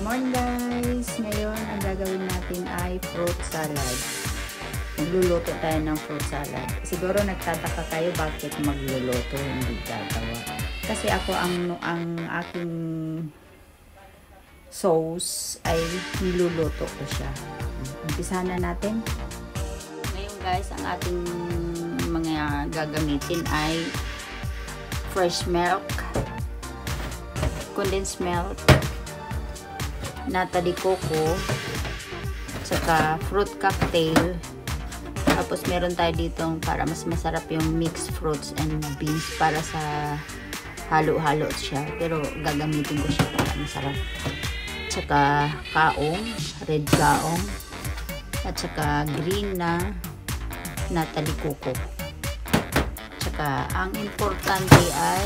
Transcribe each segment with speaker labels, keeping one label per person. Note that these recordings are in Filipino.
Speaker 1: Morning guys! Ngayon, ang gagawin natin ay fruit salad. Magluluto tayo ng fruit salad. Siguro nagtataka kayo bakit magluluto, hindi gagawa. Kasi ako ang aking sauce ay niluluto ko siya. Umpisahan na natin. Ngayon guys, ang ating mga gagamitin ay fresh milk, condensed milk, nata de coco, saka fruit cocktail. Tapos meron tayo dito para mas masarap yung mixed fruits and beans para sa halo-halo siya. Pero gagamitin ko siya para masarap. Saka kaong, red kaong, at saka green na nata de coco. Saka ang importante ay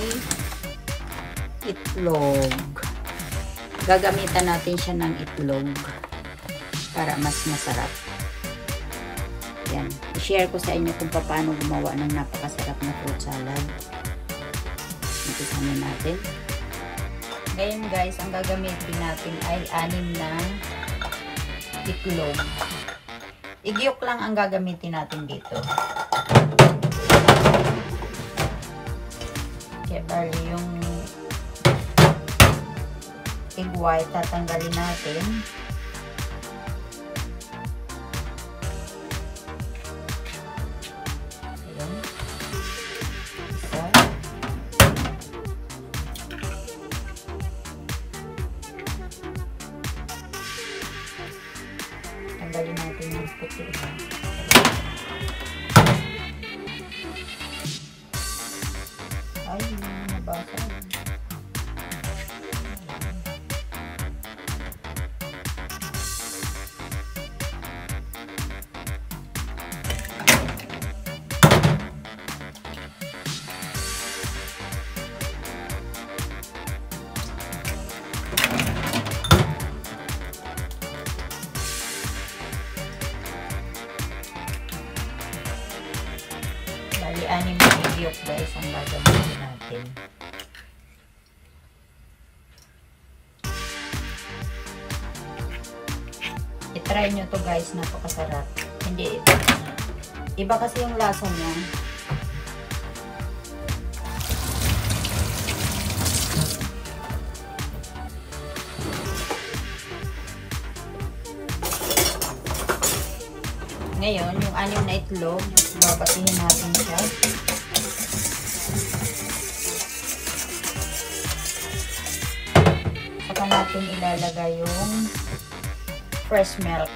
Speaker 1: itlog. Gagamitan natin siya ng itlog para mas masarap. Yan. I-share ko sa inyo kung paano gumawa ng napakasarap na fruit salad. Umpisahan na natin. Ngayon guys, ang gagamitin natin ay 6 na itlog. Igyok lang ang gagamitin natin dito. Kaya bali yung egg white tatanggalin natin. Ayan. Isa. Tanggalin natin yung puti. Ay, nabasa. Bali, 6 na igyok guys ang gagawin natin. I-try nyo to guys, napakasarap. Hindi, iba kasi yung lasa niya. Ngayon, yung 6 na itlog, babatihin natin siya. Saka natin ilalagay yung fresh milk.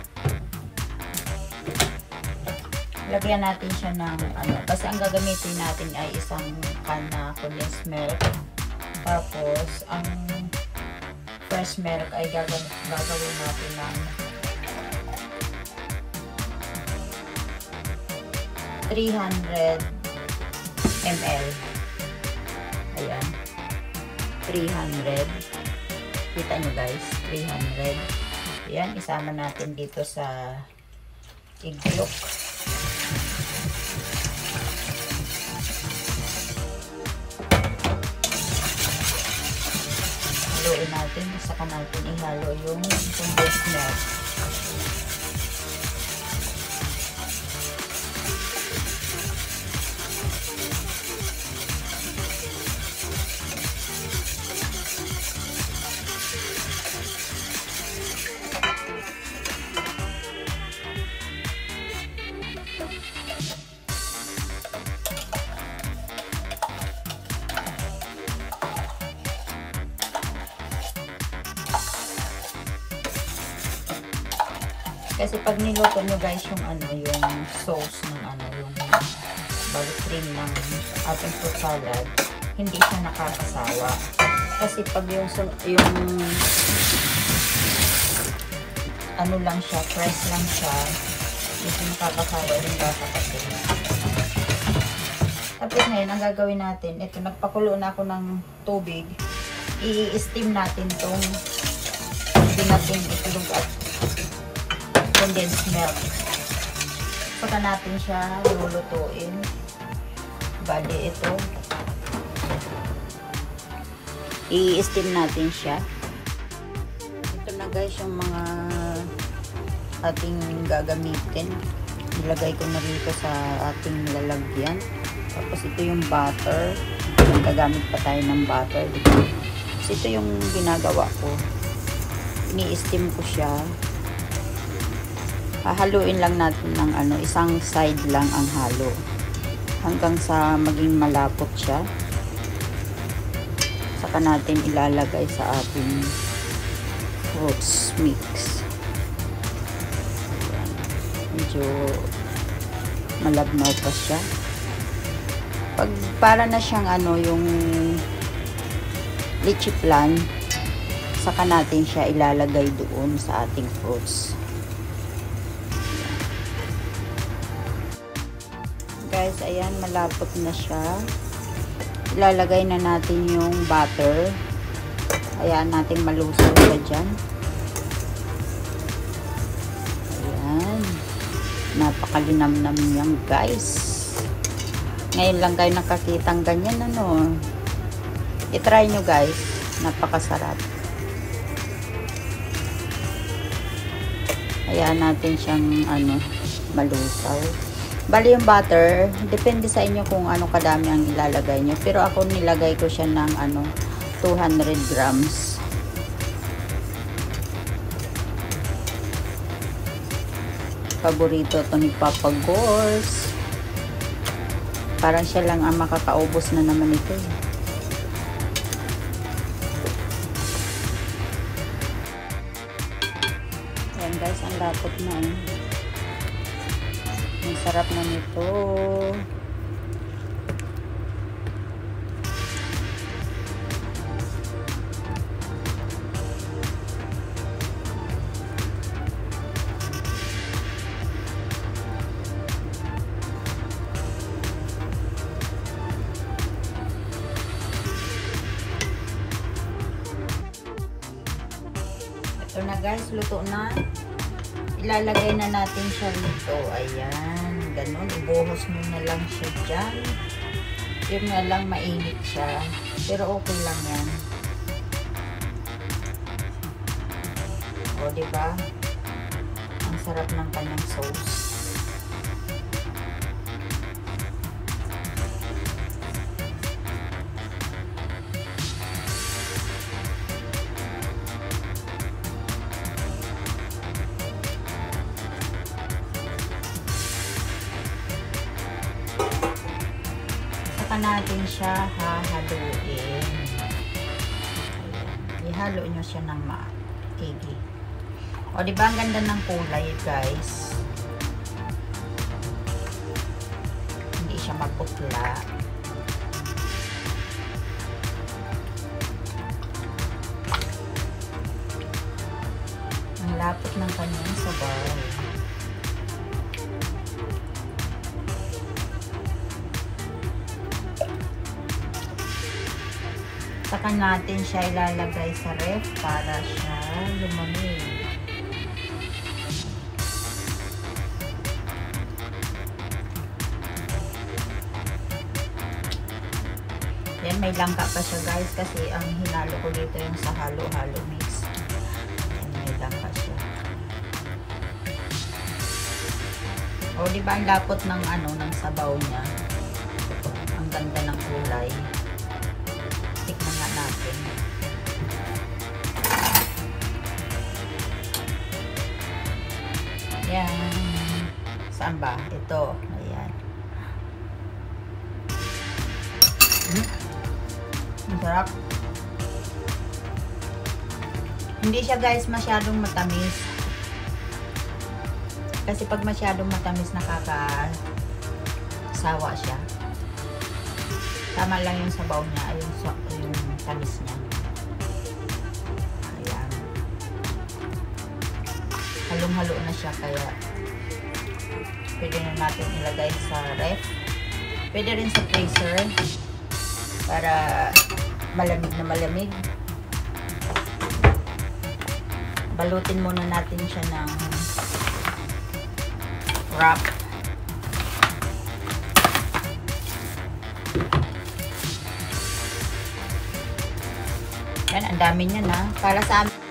Speaker 1: Lagyan natin siya ng kasi ang gagamitin natin ay isang can na condensed milk. Tapos, ang fresh milk ay gagawin natin ng 300 ml. Ayan. 300. Kita nyo guys, 300. Ayan, isama natin dito sa egg yolk. Haluin natin, saka natin ihalo yung condensed milk. Kasi pag niluto nyo guys yung yung sauce ng yung balik cream ng ating fruit salad, hindi siya nakakasawa. Kasi pag yung lang siya, fresh lang siya, hindi nakakasawa yung basa kasi. Tapos ngayon, ang gagawin natin, ito, nagpakulo na ako ng tubig. I-steam natin itong binating itlog at condensed milk. Saka natin siya lulutuin. Bali ito. I-steam natin siya. na guys yung mga ating gagamitin. Nilagay ko na rito sa ating lalagyan. Tapos ito yung butter. Gagamit pa tayo ng butter. So, ito yung ginagawa ko. Ini-steam ko siya. Hahaluin lang natin ng isang side lang ang halo. Hanggang sa maging malapot siya. Saka natin ilalagay sa ating fruits mix. Ayan. Medyo malabnaw pa siya. Pag para na siyang yung lychee flan, saka natin siya ilalagay doon sa ating fruits. Guys, ayan, malapot na siya. Ilalagay na natin yung butter. Ayan, natin malusaw siya dyan. Ayan. Napakalinamnam niyang guys. Ngayon lang kayo nakakitang ganyan, I-try nyo guys. Napakasarap. Ayan natin siyang, malusaw. Bali yung butter, depende sa inyo kung kadami ang ilalagay nyo. Pero ako nilagay ko siya ng, 200 grams. Paborito to ni Papa Gors. Parang siya lang ang makakaubos na naman ito. Ayan guys, ang lapot na. Ang sarap na nito. Ito na guys, luto na. Ilalagay na natin siya dito. Ayan, ganun. Ibuhos mo na lang siya dyan. Yun nga lang, mainit siya. Pero okay lang yan. O, diba? Ang sarap ng kanyang sauce. Natin siya hahaluin. Ihalo nyo siya ng maigi. O, diba ang ganda ng kulay guys? Hindi siya magputla. Ang lapot ng kanyang sabaw. Saka natin siya ilalagay sa ref para siya lumamig. Yan, may langka pa siya guys kasi ang hinalo ko dito yung sa halo-halo mix. Yan, may langka siya. O, diba ang lapot ng ng sabaw niya? Ang ganda ng kulay. Tikman nga natin. Yan. Saan ba? Ito. Ayan. Ang sarap. Hindi siya guys masyadong matamis. Kasi pag masyadong matamis nakakasawa siya. Tama lang yung sabaw niya, yung tamis niya. Ayan. Halong-halo na siya kaya pwede na natin ilagay sa ref. Pwede rin sa freezer para malamig na malamig. Balutin muna natin siya ng wrap. Yan, ang dami niya na. Para sa amin.